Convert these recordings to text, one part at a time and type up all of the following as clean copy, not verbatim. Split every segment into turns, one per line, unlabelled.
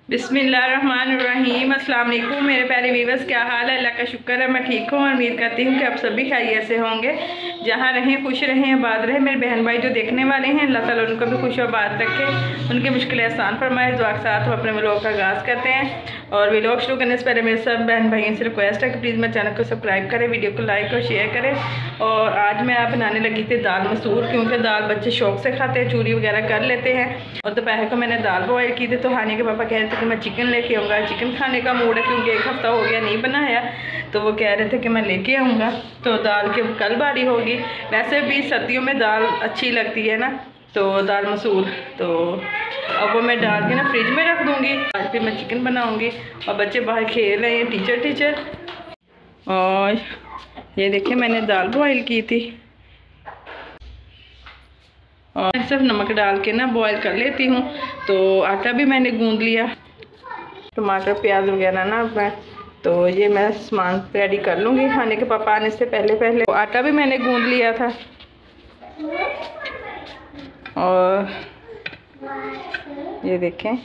बिस्मिल्लाहिर्रहमानिर्रहीम। अस्सलाम वालेकुम मेरे प्यारे व्यूअर्स, क्या हाल है? अल्लाह का शुक्र है मैं ठीक हूँ और उम्मीद करती हूँ कि आप सभी खैरियत से होंगे। जहाँ रहें खुश रहें, आबाद रहें। मेरे बहन भाई जो देखने वाले हैं, अल्लाह ताला उनको भी खुश आबाद रखे, उनकी मुश्किलें आसान फरमाए। दुआ के साथ हम अपने व्लॉग का आगाज़ करते हैं। और व्लॉग शुरू करने से पहले मेरे सब बहन भाइयों से रिक्वेस्ट है कि प्लीज़ मेरे चैनल को सब्सक्राइब करें, वीडियो को लाइक और शेयर करें। और आज मैं बनाने लगी थी दाल मसूर, क्योंकि दाल बच्चे शौक से खाते हैं, चूरी वगैरह कर लेते हैं। और दोपहर को मैंने दाल बॉयल की थी, तो हानी के पापा कह रहे थे कि मैं चिकन लेके आऊँगा। चिकन खाने का मूड है, क्योंकि एक हफ़्ता हो गया नहीं बनाया, तो वो कह रहे थे कि मैं लेके आऊँगा। तो दाल की कल बारी होगी। वैसे भी सर्दियों में दाल अच्छी लगती है ना, तो दाल मसूर, तो अब वो मैं डाल के ना फ्रिज में रख दूँगी। आज फिर मैं चिकन बनाऊँगी। और बच्चे बाहर खेल रहे हैं, टीचर। और ये देखिए मैंने दाल बॉयल की थी, और सिर्फ नमक डाल के ना बॉयल कर लेती हूँ। तो आटा भी मैंने गूंद लिया, टमाटर प्याज वगैरह ना मैं, तो ये मैं सामान रेडी कर लूँगी खाने के पापा आने से पहले। तो आटा भी मैंने गूंद लिया था। और ये देखें,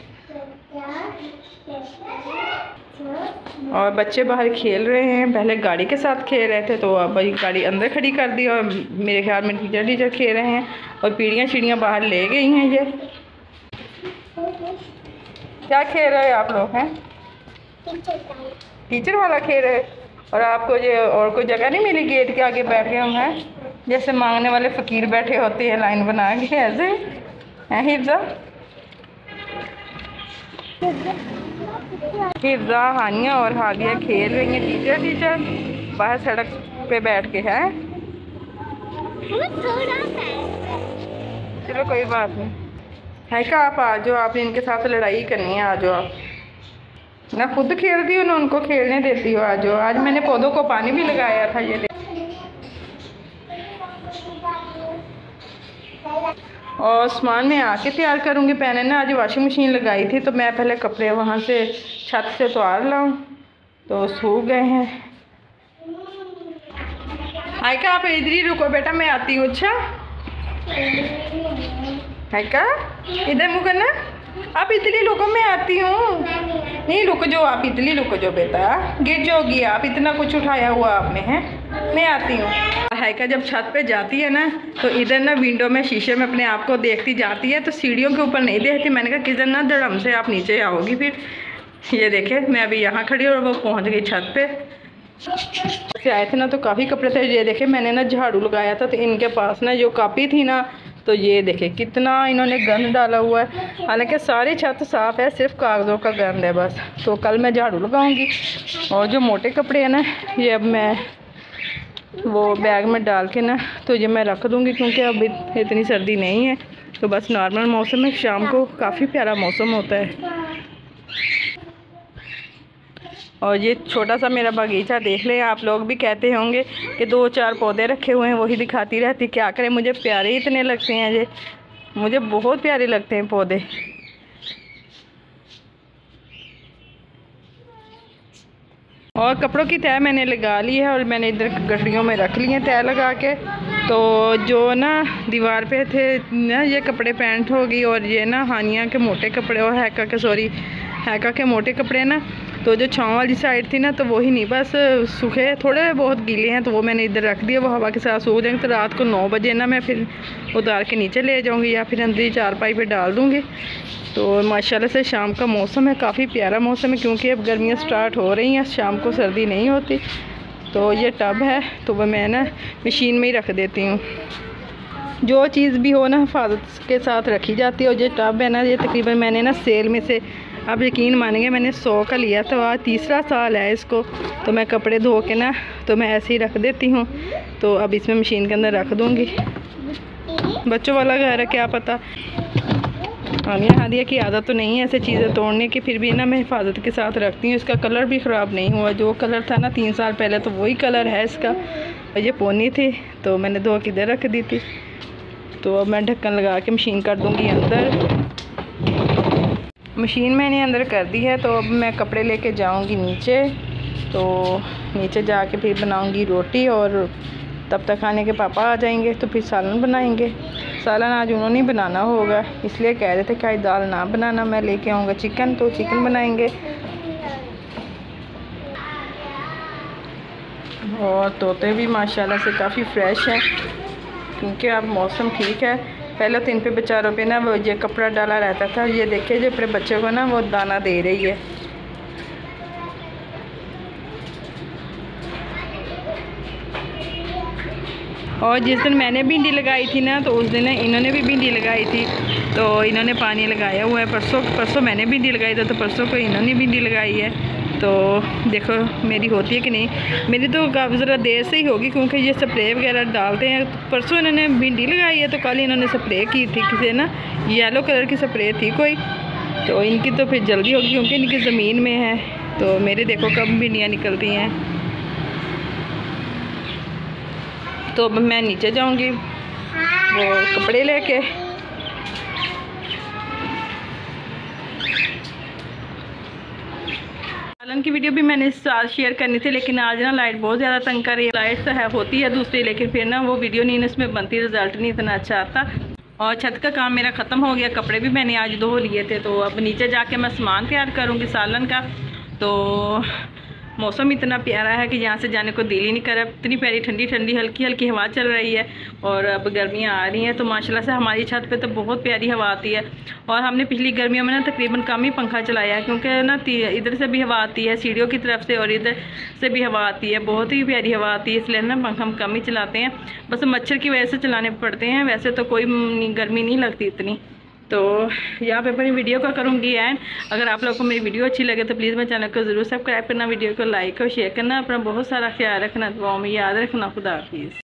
और बच्चे बाहर खेल रहे हैं। पहले गाड़ी के साथ खेल रहे थे, तो अब भाई गाड़ी अंदर खड़ी कर दी, और मेरे ख्याल में टीचर खेल रहे हैं। और पीढ़ियाँ बाहर ले गई हैं। ये क्या खेल रहे हैं आप लोग? हैं टीचर वाला खेल रहे। और आपको ये और कोई जगह नहीं मिली? गेट के आगे बैठ गए हम हैं, जैसे मांगने वाले फ़कीर बैठे होते हैं लाइन बना के, ऐसे हैं। हिफ्जा, हानिया और हादिया खेल रही हैं। टीचर बाहर सड़क पे बैठ के हैं। चलो कोई बात नहीं है। क्या आप आ जाओ, आपने इनके साथ लड़ाई करनी है, आ जाओ आप। ना खुद खेलती हो ना उनको खेलने देती हो, आ जाओ। आज मैंने पौधों को पानी भी लगाया था। ये और सामान में आके तैयार करूँगी। मैंने ना आज वॉशिंग मशीन लगाई थी, तो मैं पहले कपड़े वहाँ से छत से उतार लाऊँ, तो सूख गए हैं। हाय का आप इधर ही रुको बेटा, मैं आती हूँ। अच्छा है का, इधर मुँह करना। आप इतनी रुको, मैं आती हूँ। नहीं रुक जाओ, आप इतनी रुक जाओ बेटा, गिर जाओगी आप, इतना कुछ उठाया हुआ आपने है। मैं आती हूँ। हाइका जब छत पे जाती है ना, तो इधर ना विंडो में शीशे में अपने आप को देखती जाती है, तो सीढ़ियों के ऊपर नहीं देखती। मैंने कहा किधर ना धड़म से आप नीचे आओगी फिर। ये देखे मैं अभी यहाँ खड़ी और वो पहुँच गई छत पे। से आए थे ना, तो काफ़ी कपड़े थे। ये देखे मैंने ना झाड़ू लगाया था, तो इनके पास ना जो कापी थी ना, तो ये देखे कितना इन्होंने गंद डाला हुआ है। हालांकि सारी छत साफ़ है, सिर्फ कागज़ों का गंद है बस। तो कल मैं झाड़ू लगाऊंगी। और जो मोटे कपड़े हैं ना, ये अब मैं वो बैग में डाल के ना, तो ये मैं रख दूंगी, क्योंकि अब इतनी सर्दी नहीं है। तो बस नॉर्मल मौसम है, शाम को काफ़ी प्यारा मौसम होता है। और ये छोटा सा मेरा बगीचा देख लें। आप लोग भी कहते होंगे कि 2-4 पौधे रखे हुए हैं, वही दिखाती रहती। क्या करें, मुझे प्यारे इतने लगते हैं ये, मुझे बहुत प्यारे लगते हैं पौधे। और कपड़ों की तय मैंने लगा ली है, और मैंने इधर गठरियों में रख लिए हैं तय लगा के। तो जो ना दीवार पे थे ना, ये कपड़े पैंट होगी, और ये ना हानिया के मोटे कपड़े, और हैका के मोटे कपड़े ना, तो जो छाँव वाली साइड थी ना, तो वही नहीं, बस सूखे थोड़े बहुत गीले हैं, तो वो मैंने इधर रख दिया। वो हवा के साथ सूख जाएंगे, तो रात को 9 बजे ना मैं फिर उतार के नीचे ले जाऊंगी, या फिर अंदर ही चारपाई पे डाल दूंगी। तो माशाल्लाह से शाम का मौसम है, काफ़ी प्यारा मौसम है, क्योंकि अब गर्मियाँ स्टार्ट हो रही हैं, शाम को सर्दी नहीं होती। तो ये टब है, तो वह मैं ना मशीन में ही रख देती हूँ। जो चीज़ भी हो ना हिफाजत के साथ रखी जाती है। और ये टब है ना, ये तकरीबन मैंने ना सेल में से, आप यकीन मानेंगे, मैंने 100 का लिया था। आज तीसरा साल है इसको। तो मैं कपड़े धो के ना, तो मैं ऐसे ही रख देती हूँ। तो अब इसमें मशीन के अंदर रख दूँगी। बच्चों वाला घर है, क्या पता। हादिया की आदत तो नहीं है ऐसे चीज़ें तोड़ने की, फिर भी ना मैं हिफाजत के साथ रखती हूँ। इसका कलर भी ख़राब नहीं हुआ, जो कलर था ना 3 साल पहले, तो वही कलर है इसका। ये पोनी थी, तो मैंने धो के इधर रख दी थी। तो अब मैं ढक्कन लगा के मशीन कर दूँगी अंदर। मशीन मैंने अंदर कर दी है, तो अब मैं कपड़े लेके जाऊँगी नीचे। तो नीचे जाके फिर बनाऊँगी रोटी, और तब तक खाने के पापा आ जाएंगे तो फिर सालन बनाएंगे। सालन आज उन्होंने ही बनाना होगा, इसलिए कह रहे थे कि आज दाल ना बनाना, मैं लेके आऊँगा चिकन, तो चिकन बनाएंगे। और तोते भी माशाल्लाह से काफ़ी फ्रेश हैं, क्योंकि अब मौसम ठीक है। पहले तो इन पे बेचारों पे ना वो ये कपड़ा डाला रहता था। ये देखिए जो अपने बच्चे को ना वो दाना दे रही है। और जिस दिन मैंने भिंडी लगाई थी ना, तो उस दिन इन्होंने भी भिंडी लगाई थी, तो इन्होंने पानी लगाया हुआ है। परसों मैंने भिंडी लगाई थी, तो परसों को इन्होंने भिंडी लगाई है। तो देखो मेरी होती है कि नहीं। मेरी तो काफ़ी ज़रा देर से ही होगी, क्योंकि ये स्प्रे वगैरह डालते हैं। तो परसों इन्होंने भिंडी लगाई है, तो कल इन्होंने स्प्रे की थी किसी ना, येलो कलर की स्प्रे थी कोई, तो इनकी तो फिर जल्दी होगी क्योंकि इनकी ज़मीन में है। तो मेरे देखो कब भिंडियाँ निकलती हैं। तो अब मैं नीचे जाऊंगी वो कपड़े लेके। सालन की वीडियो भी मैंने साथ शेयर करनी थी, लेकिन आज ना लाइट बहुत ज़्यादा तंग कर रही है। लाइट तो है होती है दूसरी, लेकिन फिर ना वो वीडियो नहीं इसमें बनती, रिजल्ट नहीं इतना अच्छा आता। और छत का काम मेरा ख़त्म हो गया, कपड़े भी मैंने आज धो लिए थे। तो अब नीचे जाके मैं सामान तैयार करूँगी सालन का। तो मौसम इतना प्यारा है कि यहाँ से जाने को दिल ही नहीं कर रहा। इतनी प्यारी ठंडी ठंडी हल्की हल्की हवा चल रही है, और अब गर्मियाँ आ रही हैं, तो माशाल्लाह से हमारी छत पे तो बहुत प्यारी हवा आती है। और हमने पिछली गर्मियों में ना तकरीबन कम ही पंखा चलाया है, क्योंकि ना इधर से भी हवा आती है सीढ़ियों की तरफ से, और इधर से भी हवा आती है, बहुत ही प्यारी हवा आती है, इसलिए ना पंखा हम कम ही चलाते हैं। बस मच्छर की वजह से चलाने पड़ते हैं, वैसे तो कोई गर्मी नहीं लगती इतनी। तो यहाँ पे अपनी वीडियो को करूँगी एंड। अगर आप लोगों को मेरी वीडियो अच्छी लगे तो प्लीज़ मेरे चैनल को ज़रूर सब्सक्राइब करना, वीडियो को लाइक और शेयर करना। अपना बहुत सारा ख्याल रखना, दुआओं में याद रखना। खुदा हाफिज़।